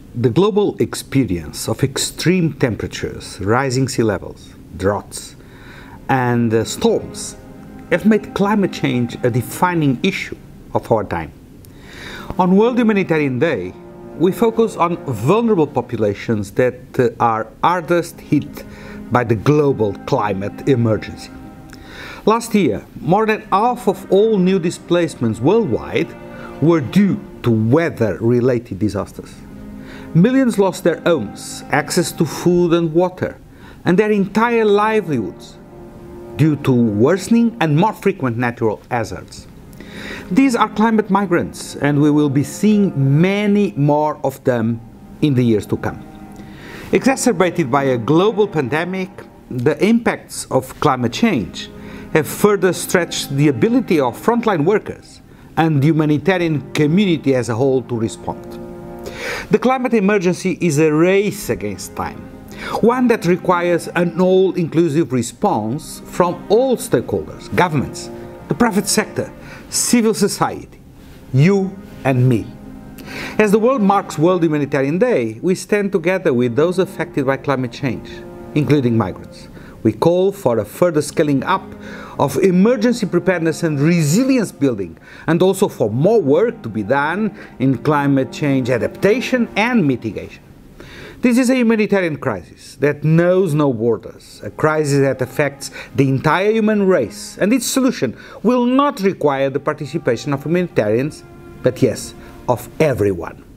The global experience of extreme temperatures, rising sea levels, droughts, and storms have made climate change a defining issue of our time. On World Humanitarian Day, we focus on vulnerable populations that are hardest hit by the global climate emergency. Last year, more than half of all new displacements worldwide were due to weather-related disasters. Millions lost their homes, access to food and water, and their entire livelihoods due to worsening and more frequent natural hazards. These are climate migrants, and we will be seeing many more of them in the years to come. Exacerbated by a global pandemic, the impacts of climate change have further stretched the ability of frontline workers and the humanitarian community as a whole to respond. The climate emergency is a race against time, one that requires an all-inclusive response from all stakeholders, governments, the private sector, civil society, you and me. As the world marks World Humanitarian Day, we stand together with those affected by climate change, including migrants. We call for a further scaling up of emergency preparedness and resilience building, and also for more work to be done in climate change adaptation and mitigation. This is a humanitarian crisis that knows no borders, a crisis that affects the entire human race, and its solution will not require the participation of humanitarians, but yes, of everyone.